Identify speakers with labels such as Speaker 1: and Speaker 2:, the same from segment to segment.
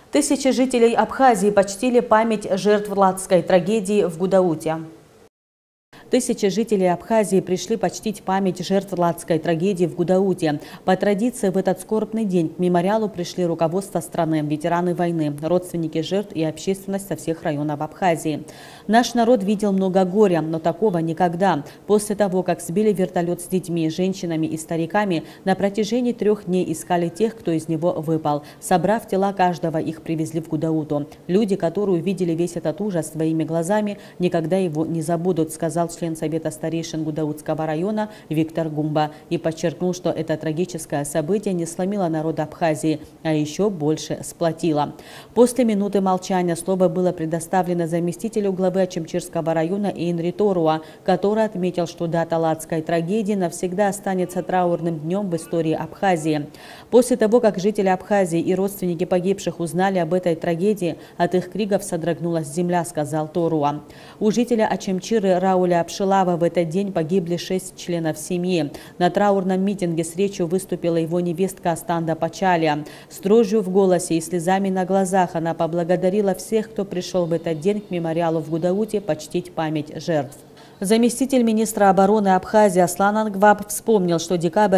Speaker 1: Тысячи жителей Абхазии почтили память жертв ладской трагедии в Гудауте. Тысячи жителей Абхазии пришли почтить память жертв ладской трагедии в Гудауте. По традиции в этот скорбный день к мемориалу пришли руководство страны, ветераны войны, родственники жертв и общественность со всех районов Абхазии. Наш народ видел много горя, но такого никогда. После того, как сбили вертолет с детьми, женщинами и стариками, на протяжении 3 дней искали тех, кто из него выпал. Собрав тела каждого, их привезли в Гудауту. Люди, которые увидели весь этот ужас своими глазами, никогда его не забудут, сказал член Совета старейшин Гудаутского района Виктор Гумба и подчеркнул, что это трагическое событие не сломило народ Абхазии, а еще больше сплотило. После минуты молчания слово было предоставлено заместителю главы Ачимчирского района Эйнри Торуа, который отметил, что дата ладской трагедии навсегда останется траурным днем в истории Абхазии. После того, как жители Абхазии и родственники погибших узнали об этой трагедии, от их криков содрогнулась земля, сказал Торуа. У жителя Ачимчиры Рауля Абшилава в этот день погибли 6 членов семьи. На траурном митинге с речью выступила его невестка Астанда Пачалия. С дрожью в голосе и слезами на глазах она поблагодарила всех, кто пришел в этот день к мемориалу в Гудауте почтить память жертв. Заместитель министра обороны Абхазии Аслан Ангваб вспомнил, что декабрь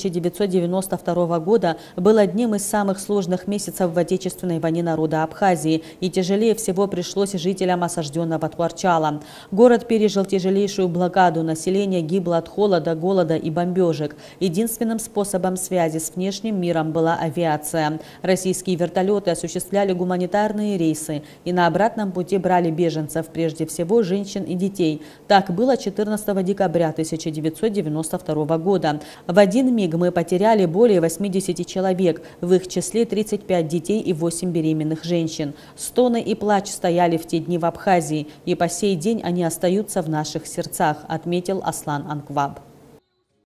Speaker 1: 1992 года был одним из самых сложных месяцев в Отечественной войне народа Абхазии, и тяжелее всего пришлось жителям осажденного Тхуарчала. Город пережил тяжелейшую блокаду, население гибло от холода, голода и бомбежек. Единственным способом связи с внешним миром была авиация. Российские вертолеты осуществляли гуманитарные рейсы и на обратном пути брали беженцев, прежде всего женщин и детей. Так было 14 декабря 1992 года. В один миг мы потеряли более 80 человек, в их числе 35 детей и 8 беременных женщин. Стоны и плач стояли в те дни в Абхазии, и по сей день они остаются в наших сердцах, отметил Аслан Ангваб.